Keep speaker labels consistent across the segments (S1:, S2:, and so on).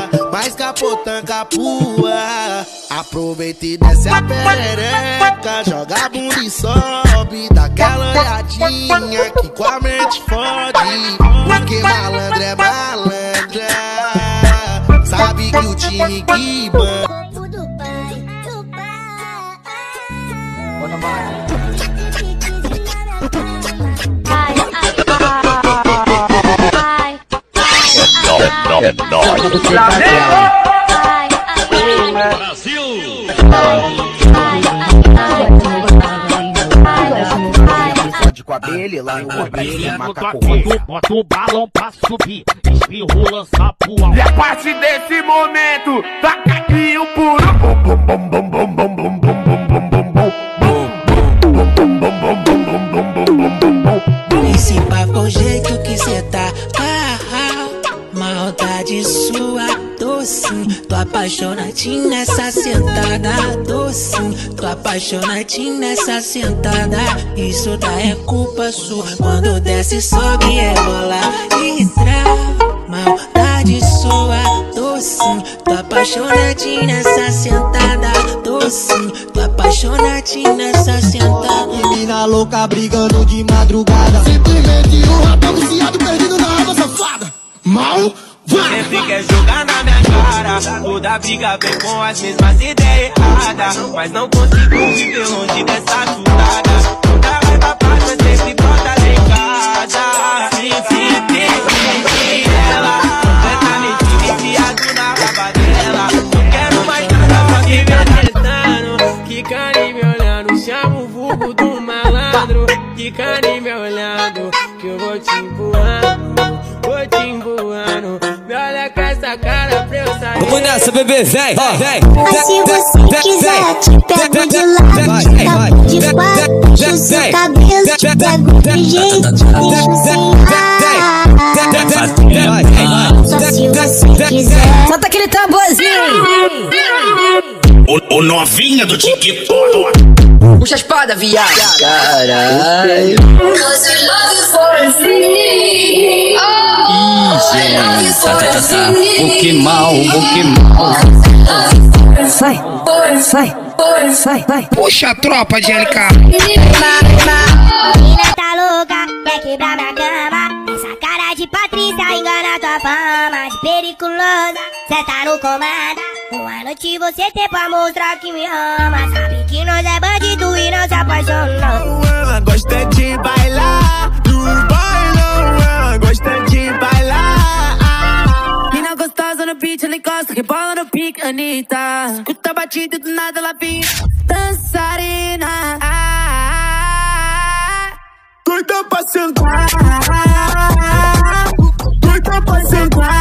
S1: mais capotã capua. Aproveita e desce a perereca, joga a bunda e sobe, daquela olhadinha que com a mente fode. Porque malandro é malandra, sabe que o time que manda.
S2: É nóis. Brasil!
S3: Com a abelha lá no macaco.
S4: Bota o balão pra subir, espirro, lança pro alto.
S5: E a partir desse momento, taca aqui o puro.
S6: Esse papo é o jeito que cê tá. Maldade sua, docinho. Tô apaixonadinho nessa sentada, docinho. Tô apaixonadinho nessa sentada. Isso daí é culpa sua. Quando desce, sobe, é bola e trava. Maldade sua, docinho. Tô apaixonadinho nessa sentada, docinho. Tô apaixonadinho nessa sentada.
S1: Menina louca brigando de madrugada, simplesmente um rapaz viciado perdido na alma safada. Mal vai!
S7: Sempre quer jogar na minha cara. Toda briga vem com as mesmas ideias erradas, mas não consigo viver longe dessa tutada. Nunca vai pra paz, mas sempre brota lá em casa. Sempre ela completamente viciado na raba dela. Não quero mais nada, só que me tentando. Que carinho me olhando, chama o vulgo do malandro. Que carinho me olhando, que eu vou te empurrando. Vou te emboando, me olha com essa cara pra eu sair.
S8: Vamos nessa, bebê, vem, vem.
S9: Se você quiser, te pego de lado, de quatro, puxo seu cabelo, te pego de jeito, deixo sem ar. Só se você quiser.
S10: Solta aquele tamborzinho.
S2: O novinha do TikTok.
S10: Puxa a espada, viado.
S8: Caralho.
S3: O que mal. Vai. Puxa a tropa de LK.
S9: Menina tá louca, quer quebrar minha cama. Essa cara de Patrícia engana tua fama de periculosa, cê tá no comando. Uma noite você tem pra mostrar que me ama. Sabe que nós é bandido e não se apaixonou.
S1: Ela gosta de bailar no bailão, ela gosta de bailar.
S6: Mina gostosa no beat, ela encosta, rebola no pique, Anitta. Escuta a batida e do nada ela vem dançarina.
S1: Doida pra sentar, doida pra sentar,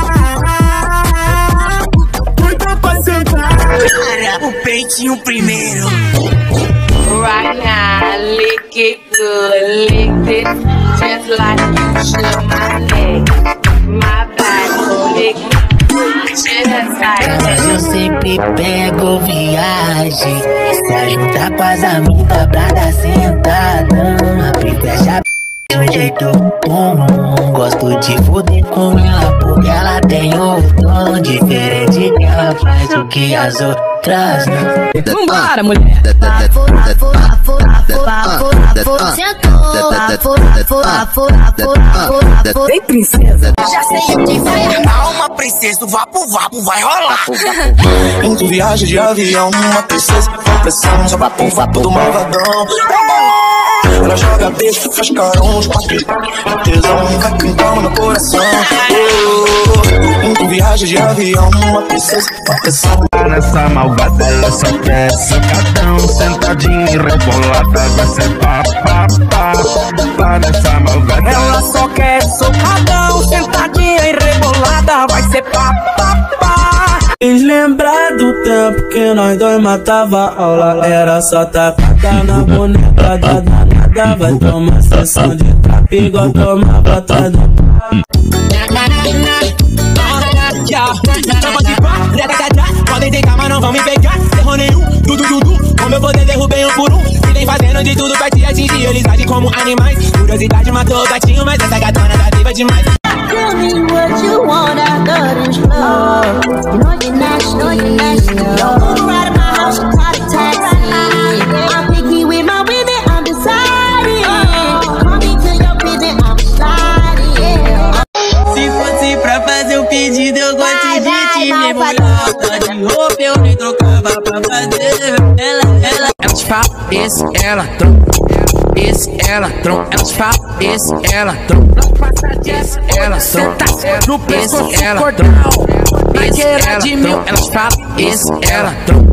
S1: doida pra sentar.
S7: O peitinho primeiro.
S11: Right now, lick it good, lick it just like you should my neck, my back, lick it just like.
S6: Eu sempre pego viagem pra juntar com as amigas pra dar sentadão. Abre e fecha de um jeito comum. Gosto de foder com ela porque ela tem o tom diferente, que ela faz o que as outras não.
S10: Vambora, mulher. Vem, princesa.
S7: Já sei o que vai rolar. Uma princesa do vapo vai rolar.
S1: Em viagem de avião, uma princesa com pressão, só vapo do malvadão. Ela joga beijo, faz carão, os quatro tesão, vai cantando no coração. Em viagem de avião, uma princesa com pressão.
S5: Nessa malvada ela só quer sacadão, sentadinha e rebolada, vai ser pá. Nessa malvada
S7: ela só quer socadão, sentadinha e rebolada, vai ser pá.
S6: Fiz lembrar do tempo que nós dois matava aula. Era só tacada na boneca da danada. Vai tomar sessão de trap igual tomava atrás.
S7: Podem ter calma, não vão me pegar. Errou nenhum, dudu. Com meu poder derrubei um por um. E vem fazendo de tudo pra te atingir. Eles agem como animais. Curiosidade matou o gatinho, mas essa gatona tá viva demais.
S9: Tell me what you want after this love.
S6: me deu gosto de te me molhar. Tá de roupa eu me trocava pra fazer. Elas falam, esse ela troca. Esse ela tron, elas falam, esse ela tron, esse ela tron, no pescoço ela tron, esse ela tron, elas falam, esse ela tron.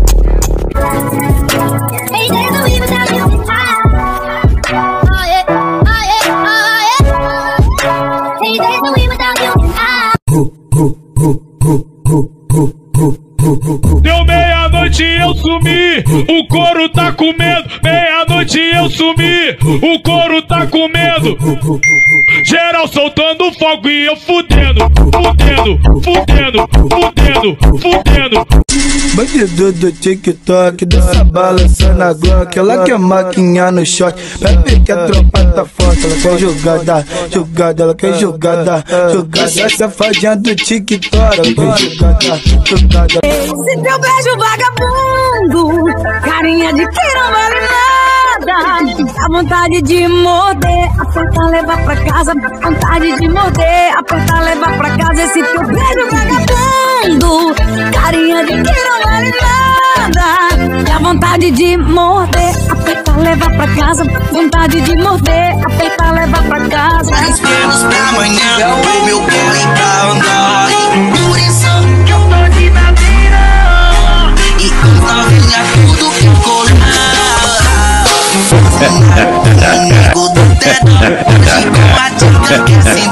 S12: Deu meia-noite eu sumi, o couro tá com medo. Meia-noite eu sumi, o couro tá com medo. Geral soltando fogo e eu fudendo, fudendo, fudendo, fudendo, fudendo.
S13: Bandido do TikTok, dança balançando a Glock. Ela quer maquinha no shot, bebe que a tropa tá forte. Ela quer jogada, jogada, ela quer jogada, jogada. Safadinha do TikTok, ela quer jogada, jogada.
S14: Esse teu beijo vagabundo, carinha de quem não vale nada. Dá vontade de morder, apertar, levar pra casa. Dá vontade de morder, apertar, levar pra casa. Esse teu beijo vagabundo, carinha de quem não vale nada. Dá vontade de morder, apertar, levar pra casa. Vontade de morder, apertar, levar pra casa.
S15: Mais menos pra amanhã, o meu corre pra andar. Por isso que eu tô de madeira e as novinhas tudo que colar. Amigo do teto, hoje com a dica que se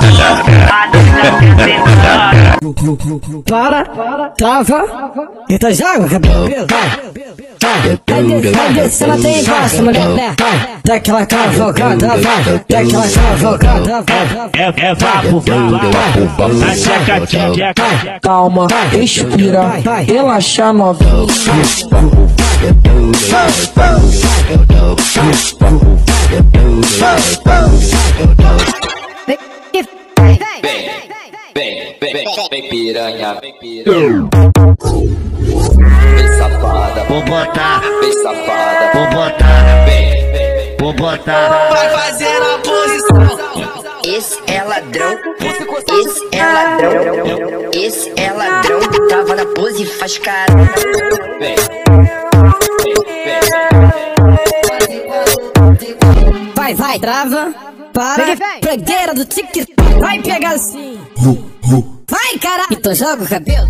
S16: Para, trava, então joga o cabelo, vai descendo até embaixo, mulher, dá aquela cavalgada, vai, dá aquela cavalgada, vai.
S4: É vapo, na tcheca.
S16: Calma, respira, relaxa novinho.
S17: Vem piranha, vem safada,
S4: vou botar,
S17: vem safada,
S4: vou botar,
S17: vou botar.
S15: Vai fazer a posição.
S3: Esse é ladrão, esse é ladrão, esse é ladrão. Tava na pose e faz cara.
S16: Vai, trava, para, pregueira do TikTok, vai pegar assim. Vai, caralho, então joga o cabelo.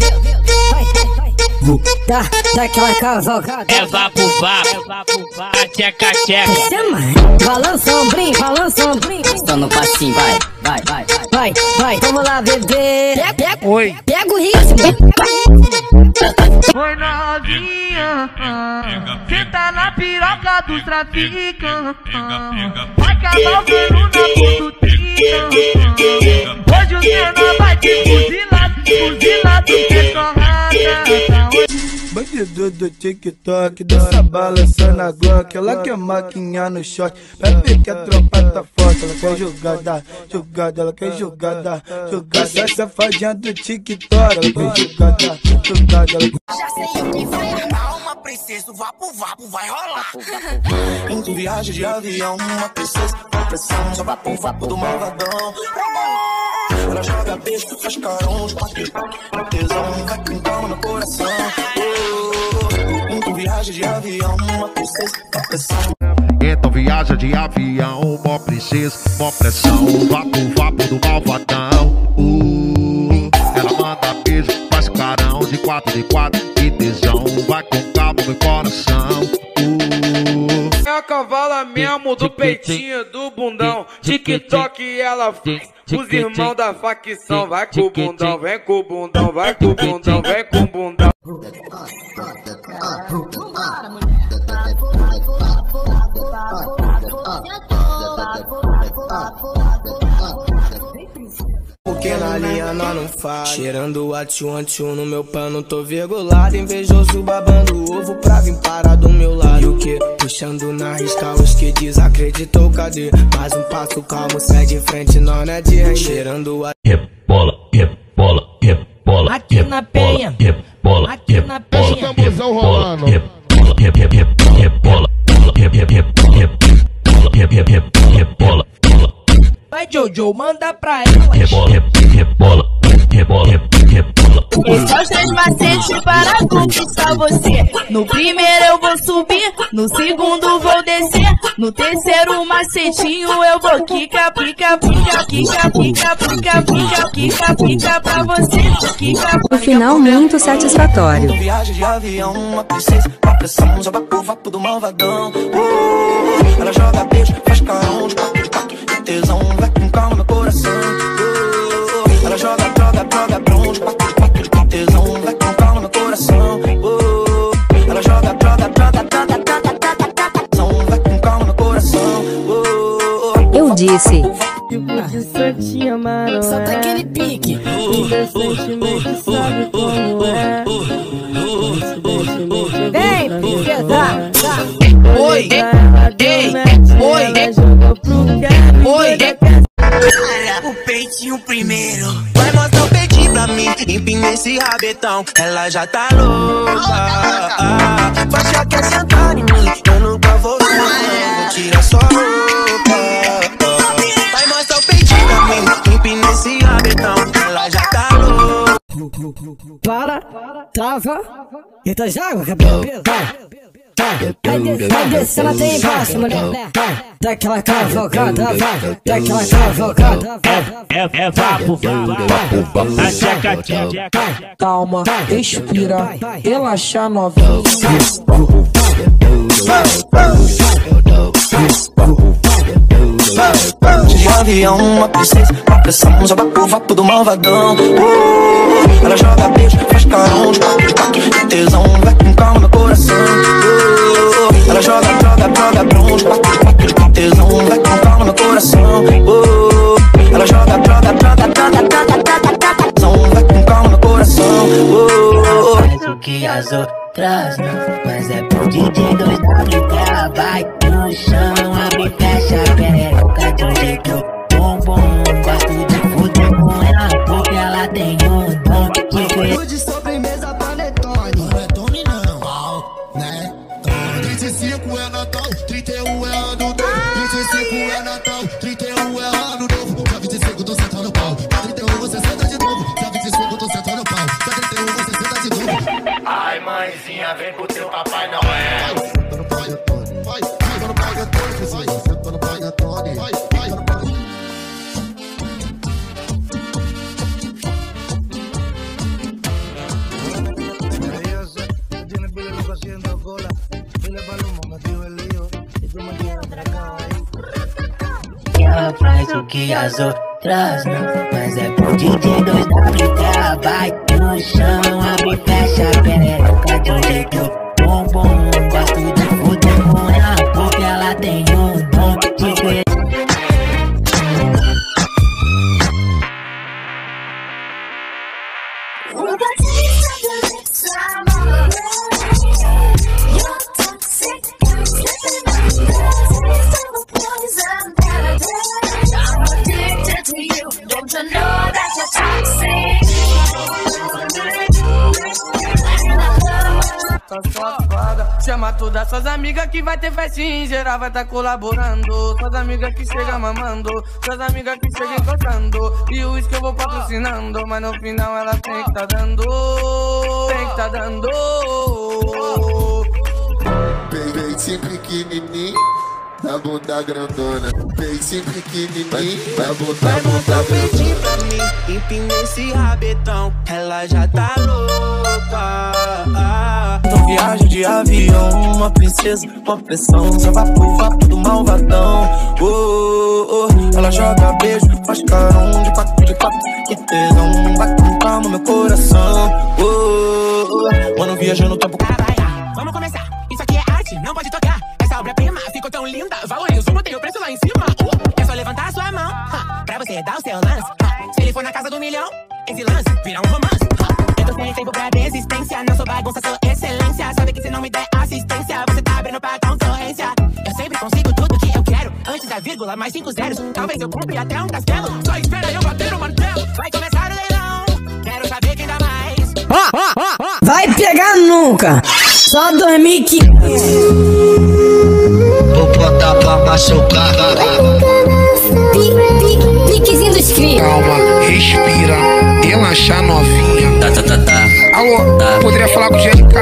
S16: Dá aquela cavalgada.
S4: É vapo, tcheca.
S16: Balança o ombrinho,
S3: Estou no passinho,
S16: vai, vamos lá, bebê.
S4: Oi.
S16: Pega o ritmo.
S6: Oi novinha, senta na piroca dos traficantes. Vai cavalgando na pontutinha. Hoje o cena vai te fuzilado, que torrada.
S13: Bandido do TikTok, dança balançando a Glock. Ela quer maquinha no shot, bebe que a tropa tá forte. Ela quer jogada, jogada, ela quer jogada, jogada. Safadinha do TikTok, ela quer jogada, jogada.
S15: Já sei o que vai armar, uma princesa, o vapo vai rolar.
S1: Em viagem de avião, uma princesa com pressão, só vapo do malvadão. Ela joga beijo, faz carão, os paques, tesão, vai com calma no coração. Em viagem de avião, uma princesa com pressão.
S18: Então viaja de avião, mó princesa, mó pressão, vapo do malvadão. Ela manda beijo, faz carão de 4x4, que tesão, vai com calma no coração.
S7: É a cavala mesmo do peitinho do bundão. TikTok ela faz os irmãos da facção. Vai com o bundão, vem com o bundão, vai com o bundão, vem com o bundão.
S19: Porque na linha nós não faz. Cheirando o atchum no meu pano, tô virgulado. Invejoso babando ovo pra vir parar do meu lado. E o que? Puxando na risca os que desacreditou, cadê? Mais um passo calmo, sai de frente, não é de render. Cheirando a
S4: rebola. Aqui na penha, rebola, aqui na penha, rebola.
S6: Vai, Jojo, manda pra ela.
S2: Rebola, rebola, rebola, rebola.
S11: Esses são os 3 macetes para conquistar você. No primeiro eu vou subir, no segundo vou descer, no terceiro macetinho eu vou quica, pica, pica, quica, pica, pica, pica, quica, pica pra você. Quica.
S20: No final, muito satisfatório.
S19: Viagem de avião, uma princesa, uma pressão, joga o vapo do malvadão. Ela joga beijo, faz carão de quatro, de tesão, vai com calma no coração. Ela joga droga, droga, bron de quatro, de tesão, vai com calma no coração. Ela joga droga, droga, droga, droga, droga, vai com calma no coração.
S20: Eu disse.
S16: Solta aquele pique. Vem, princesa.
S6: Oi, ei, oi, oi.
S19: O peitinho primeiro. Vai mostrar o peitinho pra mim, empina esse rabetão. Ela já tá louca. Faixa quer sentar em mim, eu nunca vou tirar sua roupa. Vai mostrar o peitinho pra mim, empina esse rabetão. Ela já tá louca.
S16: Para, trava. Então joga, cabelo. Vai descer, ela tem embaixo, mulher. Dá aquela cavalgada, vai. Dá aquela cavalgada, vai.
S4: É vapo, a tcheca, tcheca.
S6: Calma, respira, relaxa novinha.
S19: De avião, uma princesa, uma pressão, joga o vapo do malvadão. Ela joga beijo, faz carão de quatro, de tesão, vai com calma no coração. Ela joga droga, droga, bron de quatro, de tesão, vai com calma no coração. Ela joga droga, droga, droga, droga, droga, vai com calma no coração.
S3: Faz o que as outras não, mas é pro DJ 2W que ela vai no chão, abre e fecha a perereca de um jeito bom, bom. Gosto de fuder com ela porque ela tem um dom de
S1: de sobremesa panetone. Panetone não, né? 25 é Natal, 31 é ano novo. 25 é Natal, 31 é ano novo. Dia 25 tô sentando no pau, dia 31 você senta de novo. Dia 25 tô sentando no pau, dia 31 você senta de novo.
S2: Ai, mãezinha, vem pro teu Papai Noel.
S1: Senta no panetone, vai, senta no panetone, vai, senta no panetone, vai, vai no panetone.
S3: ela faz o que as outras não, mas é pro DJ 2W que ela vai no chão, abre e fecha a perereca de um jeito bom, bom. Gosto de fuder com ela porque ela tem um dom de ver.
S7: Chama todas suas amigas que vai ter festinha, em geral vai tá colaborando. Suas amigas que chegam mamando, suas amigas que chegam encostando. E o uísque eu vou patrocinando, mas no final ela tem que tá dando. Tem que tá dando.
S1: Peito pequenininho, da bunda grandona. Peito pequenininho, da bunda
S19: vai montar o peitinho pra mim, empina esse rabetão, ela já tá louca. Então viagem de avião, uma princesa, uma pressão, só vapo do malvadão. Ela joga beijo, faz carão de quatro, que tesão, vai com calma meu coração. Mano, viajando no tempo.
S7: Vamos começar, isso aqui é arte, não pode tocar. Essa obra-prima ficou tão linda, valorizo, botei o preço lá em cima. É só levantar a sua mão, pra você dar o seu lance. Se ele for na casa do milhão, esse lance vira um romance. Eu tô sem tempo pra desistência, não sou bagunça, sou excelência. Sabe que se não me der assistência, você tá abrindo pra concorrência. Eu sempre consigo tudo que eu quero, antes da vírgula, mais 5 zeros. Talvez eu compre até um castelo, só espera eu bater o martelo. Vai começar o leilão, quero saber quem dá mais.
S16: Vai pegar nunca, só 2015.
S15: Vou botar pra machucar.
S16: cria.
S19: Calma, respira, relaxa novinha. Alô, poderia falar com o GLK?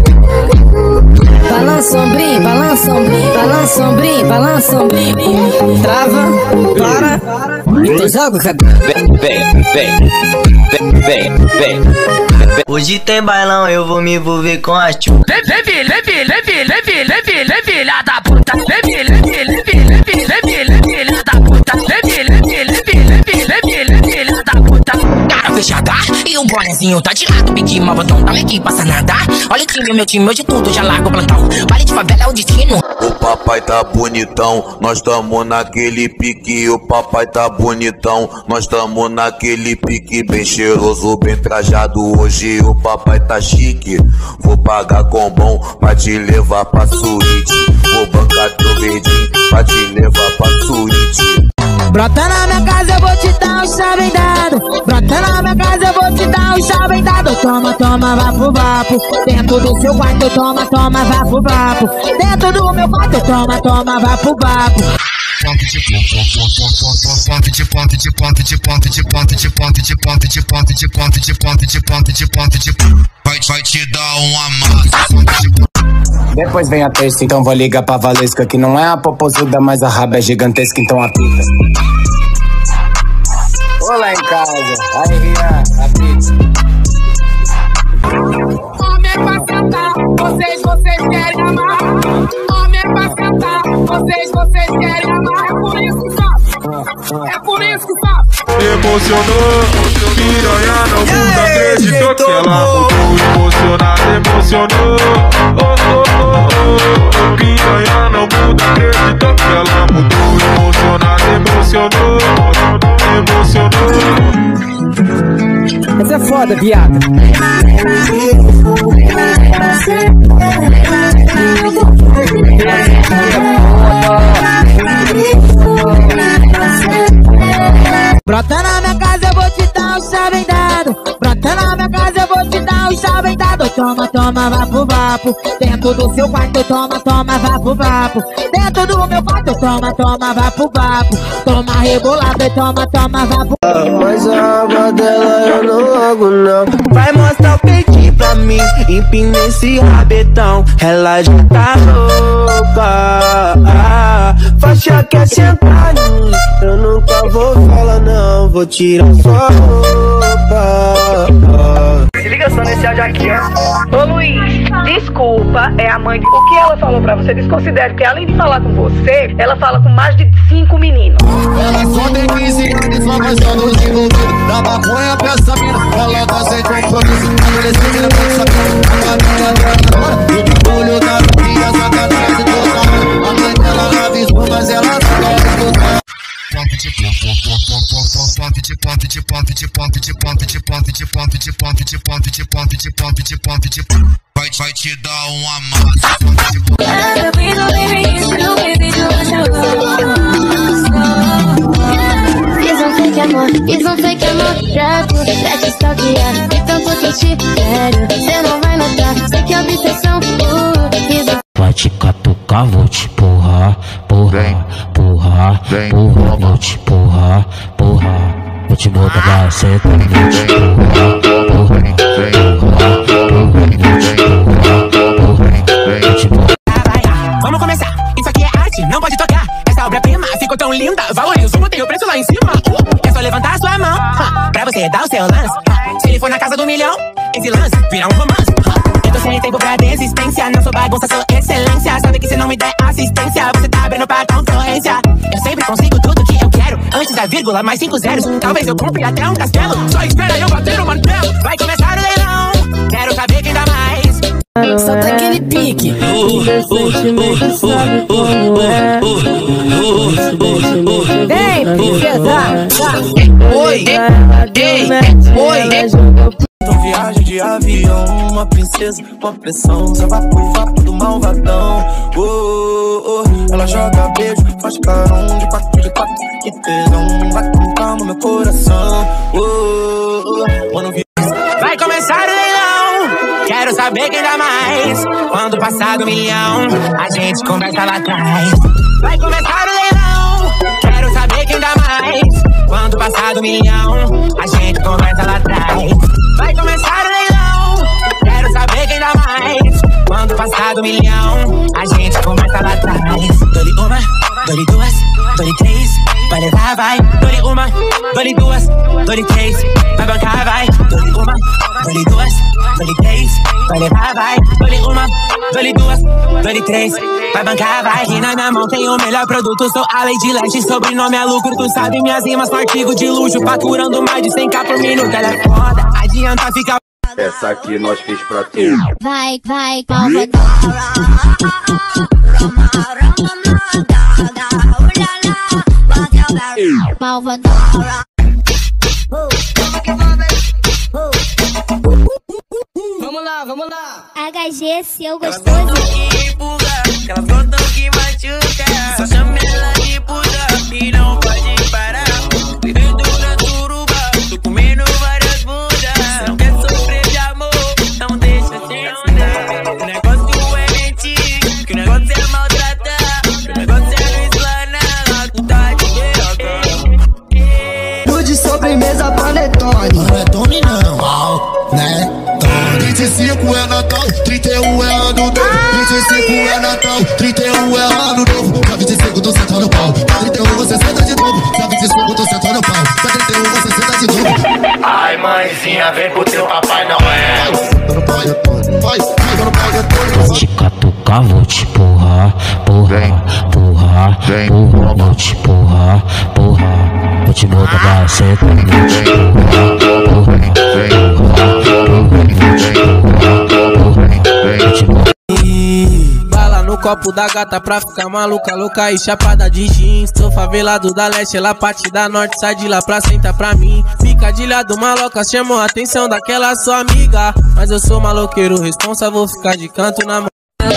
S16: Balança ombrinho, balança ombrinho, balança ombrinho, balança ombrinho. Trava, para, então joga o cabelo.
S17: Vem. Hoje tem bailão, eu vou me envolver com a tchu.
S7: Filha da puta. Filha da puta. Filha da puta. Cara fechada e o bonezinho tá de lado. Pedi mal botão, tá aqui, passa nada. Olha o time, meu time, hoje tudo já largo o plantão. Vale de favela é o destino.
S21: O papai tá bonitão, nós tamo naquele pique. O papai tá bonitão, nós tamo naquele pique. Bem cheiroso, bem trajado. Hoje o papai tá chique. Vou pagar com bom pra te levar pra suíte. Vou bancar teu verdinho pra te levar pra suíte.
S6: Brota na minha casa, eu vou te dar um chave dado. Brota na minha casa, eu vou te dar um chave dado. Toma, toma, vapo, vapo. Dentro do seu quarto, toma, toma, vapo, vapo. Dentro do meu quarto, toma, toma, vapo, vapo.
S21: Vai te dar uma massa.
S22: Depois vem a terça, então vou ligar pra Valesca. Que não é a popozuda, mas a raba é gigantesca, então apita. Olá em casa, aí Rian, apita.
S7: Homem é pra sentar, vocês querem amar. Homem é pra sentar, vocês querem amar. É por isso que sabe, é por isso que sabe.
S12: Emocionou, piranha não muda, acreditou que ela mudou. Emocionada, emocionou. Piranha não muda, acreditou que ela mudou. Emocionada, emocionou.
S6: Essa é foda, viado. Brota na minha casa, eu vou te dar um chave dado. Brota na minha casa, eu vou te dar um chave dado. Toma, toma, vapo, vapo. Dentro do seu quarto, toma, toma, vapo, vapo. Dentro do meu quarto, toma, toma, vapo, vapo. Toma rebolado e toma, toma, vapo.
S19: Mas a aba dela eu não logo não. Vai mostrar o peitinho pra mim, empina esse rabetão. Ela já tá louca. Faixa quer sentar em mim, eu nunca vou falar não. Vou tirar sua roupa.
S23: Se liga só nesse áudio aqui, ó. Ô Luiz, desculpa, é a mãe de... O que ela falou pra você, desconsidere, porque além de falar com você, ela fala com mais de 5 meninos.
S1: Ela só tem 15 anos, só mais só nos envolvidos. Da maconha pra essa mina, ela tá sem compromisso. Adolescente, ela tá sabendo, a minha agora. O bagulho da minha sacanagem total. A mãe dela avisou, mas ela não quer escutar.
S21: Vai te dar uma massa.
S9: Fiz um fake amor pra te stalkear. De tanto que te quero, cê não vai notar. Sei que é obsessão,
S4: vai te catucar, vou te porrar, porrar, porrar, porrar. Vou te porrar, porrar. Vou te botar pra sentar, vou te porrar, porrar, porrar.
S7: Vamos começar, isso aqui é arte, não pode tocar. Essa obra-prima ficou tão linda, valorizo, botei o preço lá em cima. É só levantar a sua mão, pra você dar o seu lance. Se ele for na casa do milhão, esse lance vira um romance. Eu tô sem tempo pra desistência, não sou bagunça, sou excelência. Sabe que se não me der assistência, você tá abrindo pra concorrência. Eu sempre consigo tudo que eu quero, antes da vírgula, mais 5 zeros. Talvez eu compre até um castelo, só espera eu bater o martelo. Vai começar o leilão, quero saber quem dá mais.
S16: Só tá aquele pique.
S6: Vem, princesa.
S19: Oi, então viagem de avião, uma princesa, uma pressão. Só vapo do malvadão. Ela joga beijo, faz carão de 4 que tesão. Vai com calma meu coração.
S7: Vai começar o leilão, quero saber quem dá mais. Quando passar do milhão, a gente conversa lá atrás. Vai começar o leilão, quero saber quem quem dá mais. Quando passar do milhão, a gente conversa lá atrás. Vai começar o leilão, quero saber quem dá mais. Quando passar do milhão, a gente conversa lá atrás. Dou-lhe uma, dou-lhe duas, dou-lhe três, vai levar, vai. Dou-lhe uma, dou-lhe duas, dou-lhe três, vai bancar, vai. Dou-lhe uma, dou-lhe duas, dou-lhe três, vai levar, vai. Dou-lhe uma, dou-lhe duas, dou-lhe três, vai bancar, vai. Aqui na minha mão tem o melhor produto, sou a Lady Leste, sobrenome é lucro. Tu sabe minhas rimas com artigo de luxo, faturando mais de 100k por minuto. Ela é foda, adianta ficar.
S5: Essa aqui nós fiz pra tu.
S9: Vai, palma.
S14: Vamos lá.
S9: HG, seu gostoso.
S7: Elas gostam que machuca. Só chama ela de puta e não pode parar. Vivendo na turuba, tô comendo várias bundas. Não quer sofrer de amor, não deixa se onda. O negócio é mentir, que o negócio é maltratar. O negócio é não explanar, tu tá de guerra.
S1: Tudo de sobremesa, panetone. Panetone não, né? 25 é Natal, 31 é ano novo. 25 é Natal, 31 é ano novo. Pra 25 tô sentando no pau, pra 31 você senta de novo. Pra 25 tô sentando no pau, pra 31 você senta de novo.
S2: Ai mãezinha, vem pro teu Papai Noel.
S4: Vou te catucar, vou te porrar, porra, porra, porra. Vou te porrar, porra. Vou te botar pra seta, vou te porrar, porra,
S7: bala no copo da gata pra ficar maluca, louca e chapada de jeans. Sou favelado da leste, ela parte da norte, sai de lá pra sentar pra mim. Picadilha maloca chamou a atenção daquela sua amiga, mas eu sou maloqueiro responsa, vou ficar de canto na mão.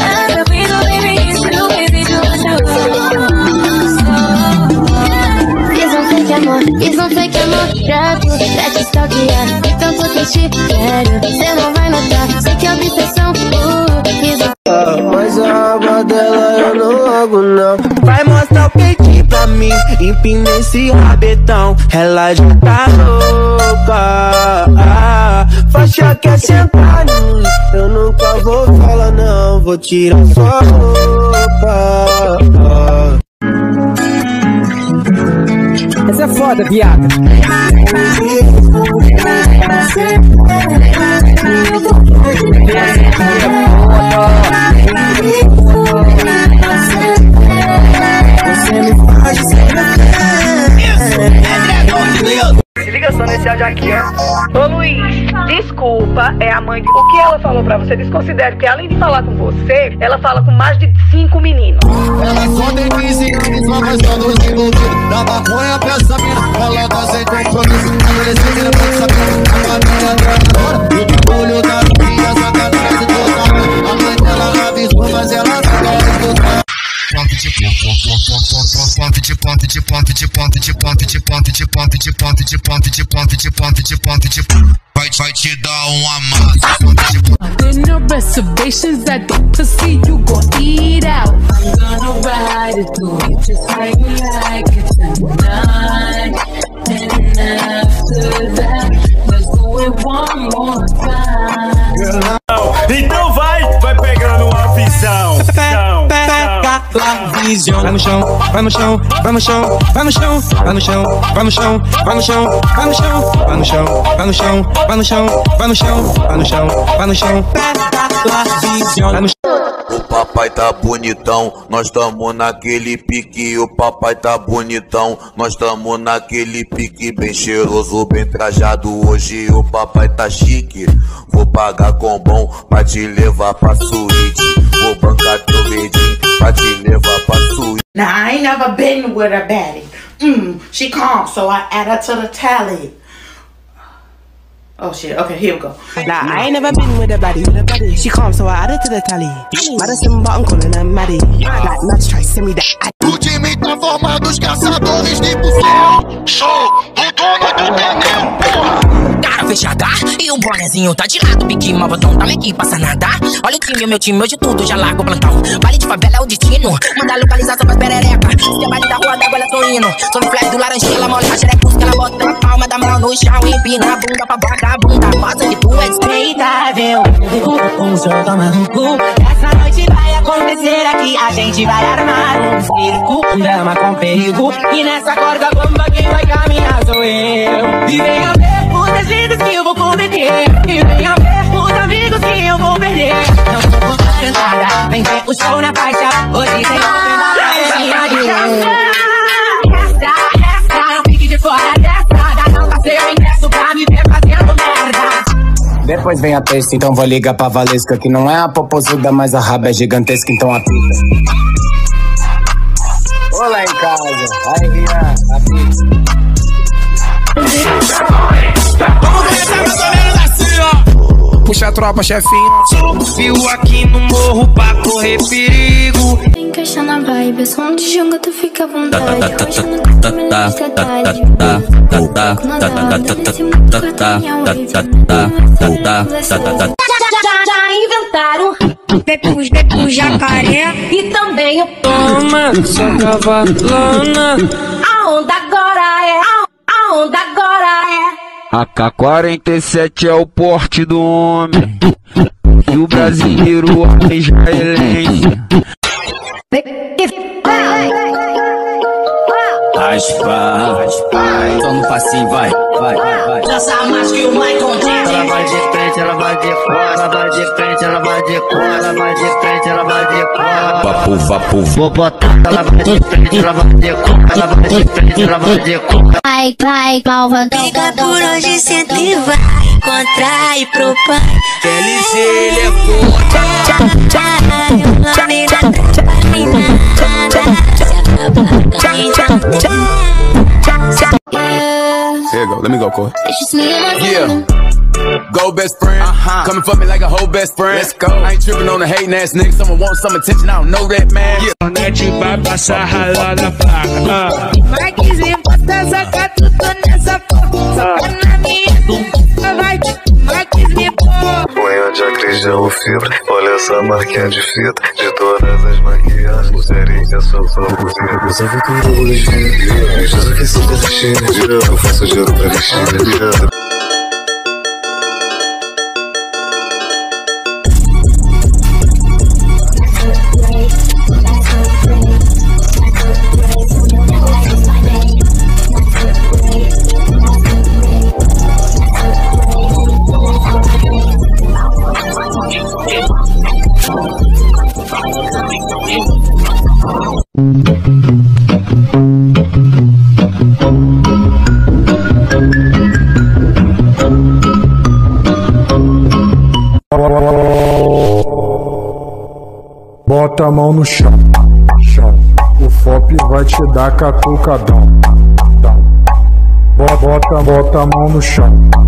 S9: Fiz um fake amor pra tu, pra te stalkear. E tanto que te quero, cê não vai notar. Sei que é obsessão,
S19: mas a aba dela eu não logo não. Vai mostrar o peitinho pra mim, empina esse rabetão. Ela já tá louca, faixa quer sentar em mim. Eu nunca vou falar não, vou tirar sua roupa.
S14: Essa é foda, viado.
S23: Se liga só nesse áudio aqui, ó. Ô Luiz, desculpa, é a mãe de... O que ela falou pra você, desconsidere, porque além de falar com você, ela fala com mais de 5 meninos.
S1: Ela só tem 15 anos, mas todos envolvidos. Da maconha pra essa mina, ela tá sem compromisso. Esse menino pode saber, a família dela adora. E o bagulho da minha sacanagem total. A mãe dela avisou, mas ela não quer escutar. Vai te dar uma massa.
S6: There no reservations at the pussy, you gon' eat out. I'm gonna ride it through you just like me like it's tonight. And after that, let's do it one more time.
S12: Então vai pegando uma visão.
S7: Pega a visão. Vai no chão, vai no chão, vai no chão, vai no chão, vai no chão, vai no chão, vai no chão, vai no chão, vai no chão, vai no chão, vai no chão, vai no chão, vai no chão, vai no chão. Pega a visão. Vai no chão.
S21: O papai tá bonitão, nós tamo naquele pique. O papai tá bonitão, nós tamo naquele pique. Bem cheiroso, bem trajado. Hoje o papai tá chique. Vou pagar com bom pra te levar pra suíte. Vou bancar teu medinho pra te levar pra suíte.
S8: Now I ain't never been with a baddie. She calm, so I add her to the tally. Oh shit, okay, here we go.
S7: Nah, I ain't never been with a baddie. She calm, so I add her to the tally. Madison Button calling her Maddie. Like nuts, try send me that.
S1: O time tá formado os caçadores de bucel. Sou o dono do neném, porra.
S7: Cara,
S3: fechada. E o bonezinho tá de lado, pique malvadão, tá aqui, passa nada. Olha o time, meu time, hoje tudo já largo o plantão. Baile de favela é o destino, manda localização pras perereca. Se é baile da rua, d'água, ela tô indo. Sobre o flash do laranjinha, ela molha a xerecus, que ela bota na palma da mão no chão. Empina a bunda pra vagabunda, mostra que tu é respeitável. Um som toma no cu, essa noite vai acontecer aqui. A gente vai armar um circo, um drama com perigo. E nessa corda bomba quem vai caminhar sou eu. E venha ver os deslides que eu vou cometer. E venha ver os amigos que eu vou perder. Não vou contar cantada, vem ver o show na faixa. Hoje tem Resta, não fique de fora dessa. Não tá seu ingresso pra me ver fazendo merda.
S22: Depois vem a texta, então vou ligar pra Valesca, que não é a popozuda, mas a raba é gigantesca, então apita. Olá em casa, aí Rian, apita.
S10: Vamos começar mais ou menos assim, ó. Puxa a tropa, chefinho. Subiu aqui no morro pra correr perigo.
S13: Encaixa na vibe, som de jogo, tu fica à vontade. Hoje eu nunca tô me
S14: Já inventaram Pepu jacaré e também o
S10: toma, sua cavalona.
S14: A onda agora é, a onda agora é.
S18: AK-47 é o porte do homem, e o brasileiro é israelense.
S24: Raspa, só no passinho, vai.
S3: Dança mais que o Michael Jackson.
S24: Ela vai de frente, ela vai de fora. Ela vai de frente, ela vai de fora. Ela vai de frente, ela vai de fora.
S18: Vapo, vou botar.
S24: Ela vai de frente, ela vai de fora. Ela vai de frente, ela vai de fora.
S13: Vai, malvadão.
S3: Fica por hoje, sempre vai encontrar e pro pai.
S10: LG, ele é foda.
S25: Here you go, let me go, Corey. Yeah. Go best friend, coming for me like a whole best friend. Let's go. I ain't tripping on the hating ass nigga. Someone wants some attention, I don't know that man. Yeah.
S12: A net vai passar ralando a placa.
S3: Marquezinho, bota essa catuta nessa porra. Saca na minha bunda, vai. Marquezinho, porra.
S26: Punha de acrisão o fibra. Olha essa marquinha de fita. De todas as maquiagens. Pulseirinha só pulseira. Eu sabe que eu vou vestir. Jesus que sou desistindo. Eu faço juro pra vestir.
S27: Bota a mão no chão, o FOP vai te dar catucadão. Bota a mão no chão.